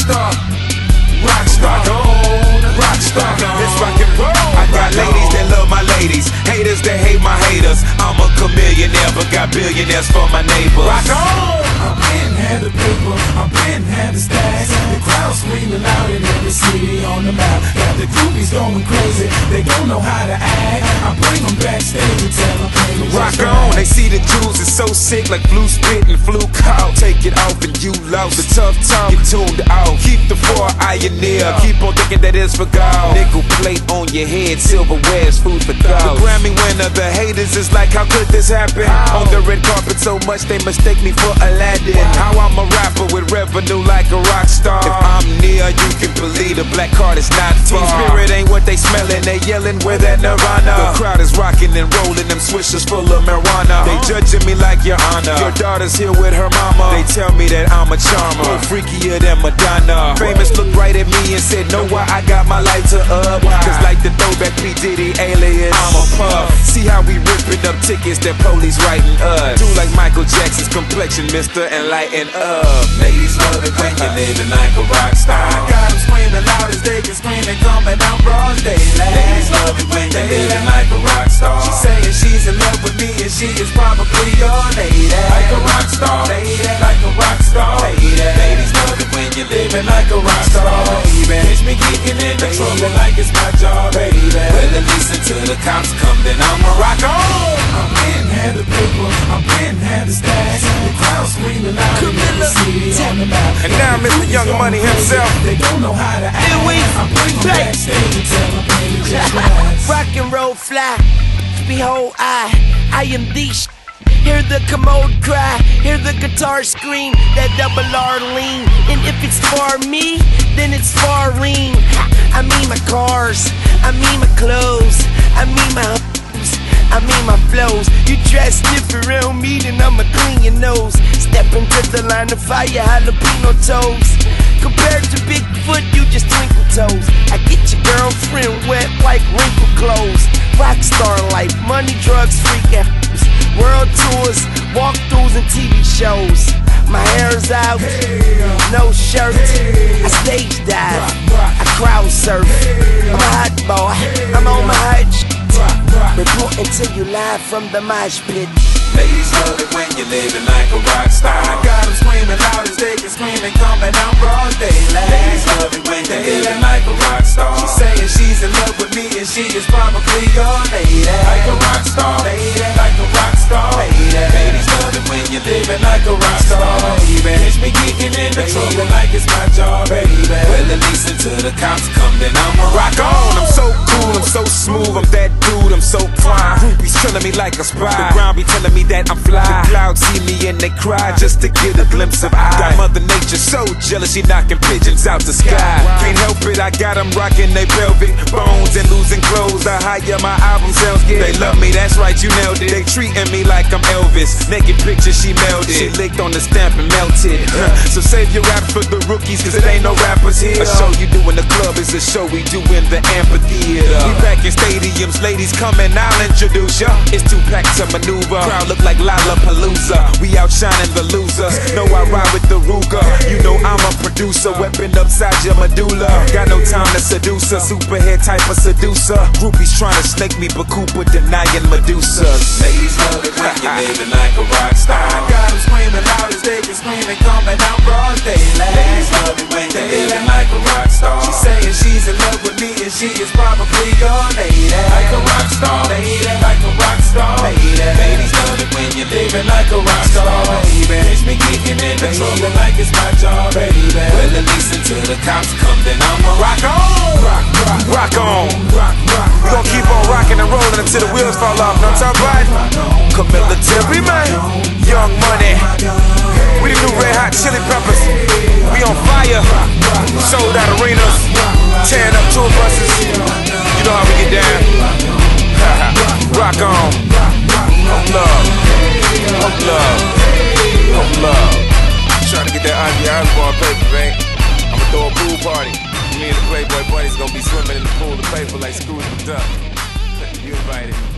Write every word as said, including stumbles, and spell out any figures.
Rockstar, Rockstar, Rockstar, it's rock and roll. I got ladies that love my ladies, haters that hate my haters. I'm a chamillionaire, but got billionaires for my neighbors. Rock on! I'm pen, had the paper, I'm pen, had the stacks. The crowd screaming loud in every city on the map. Got the groupies going crazy, they don't know how to act. I bring them backstage and tell them, hey, rock on, they see the jewels is so sick like flu spit and flu cow. Take it off and you lost the tough talk, get tuned out. Keep the four eye near, keep on thinking that it's for God. Nickel plate on your head, silverware's food for thought. The Grammy winner, the haters is like, how could this happen? How? On the red carpet so much they mistake me for Aladdin. Wow. How I'm a rapper with revenue like a rock star. If I'm near, you can believe the black card is not far. Team spirit ain't what they smelling, they yelling where that Nirvana. The crowd is rocking and rolling, them swishers full of marijuana. They judging me like your honor. Your daughter's here with her mama. They tell me that I'm a charmer, more freakier than Madonna. Famous looked right at me and said, know why I got my lighter up? Cause like the throwback P. Diddy alias, I'm a puff. See how we ripping up tickets that police writing us. Do like Michael Jackson's complexion, mister, and lighten up. Ladies love it when you're living like a rock star. I got them screaming loud as they can scream and coming out broad daylight. Ladies love it when you're living like a rock star. She's saying she's in love with me and she is probably your lady. Like a rock star, lady, like a rock star, lady. Ladies love it when you're living like a rock star, baby. Catch me kicking in the trouble like it's my job, baby. Well, at least until the cops come, then I'ma rock on. I'm pen, had the paper, I'm pen, had the stacks. The crowd screaming loud in every city on the map. And now Mister Young Money himself. They don't know how to act. Lil Wayne, I bring them play. backstage and tell them, hey, just relax. Rock and roll fly, behold I, I am the sh. Hear the commode cry, hear the guitar scream, that double R lean. And if it's for me, then it's for Reem. I mean my cars, I mean my clothes, I mean my hoes, I mean my flows. You try sniff around me, then I'ma clean your nose. Step into the line of fire, jalapeno toes. Compared to Bigfoot, you just twinkle toes. I get your girlfriend wet like wrinkled clothes. Rockstar life, money, drugs, freak apples. World tours, walkthroughs, and T V shows. My hair's out, no shirt. I stage dive, I crowd surf. I'm a hot boy, I'm on my hot shit. Reporting to you live from the mosh pit. Ladies love it when you're living like a rock star. I got them screaming loud as they can scream and coming out broad daylight. Ladies love it when you're living like a rock star. She's saying she's in love with me and she is probably your lady. Like a rock star, lady, like a rock star, lady. Ladies love it when you're living like a rock star, baby. Catch me kicking in the trouble like it's my job, baby. Well, at least until the cops come, then I'ma rock on. I'm so cool, I'm so smooth, I'm that dude, I'm so prime. Groupies telling me like a spy. The ground be telling me that I'm fly. The clouds see me and they cry just to get a glimpse of I. Got Mother Nature so jealous, she knocking pigeons out the sky. Can't help it, I got them rocking they velvet bones and losing clothes. The higher my album sales get, they love me, that's right, you nailed it. They treating me like I'm Elvis. Naked picture, she melded. She licked on the stamp and melted. So save your rap for the rookies, cause it ain't no rappers here. A show you do in the club is a show we do in the amphitheater. We packing stadiums, ladies coming, I'll introduce ya. It's two packs to maneuver. Crowd look like Lollapalooza. We outshining the losers. Know I ride with the Ruger. You know I'm a producer. Weapon upside your medulla. Got no time to seduce her. Superhead type of seducer. Groupies trying to snake me, but Cooper denying Medusas. Ladies love it when you're living like a rock star. I got them screaming loud as they can scream and coming out broad daylight. Ladies love it when you're living like a rock star. She's saying she's in love with me and she is probably your lady. Like a rock star, lady, like a rock star, lady. Ladies love it when you're living like a rock star, baby. Catch me kicking in the trouble like it's my job, baby. Well, at least until the cops come, then I'ma rock on. Rock, rock, rock on. Rock, rock, we gon' keep on rocking and rolling until the wheels fall off. Know what I'm talking about? Chamillionaire, man. Young Money. We the new Red Hot Chili Peppers. We on fire. Sold out arenas. Tearing up tour buses. You know how we get down. Rock on. Hope love. Hope love. Hope love. Trying to get that Ivy Osbourne paper, man. I'ma throw a pool party. Me and the Playboy buddies gonna be swimming in the pool of paper like Scrooge McDuck. You invited.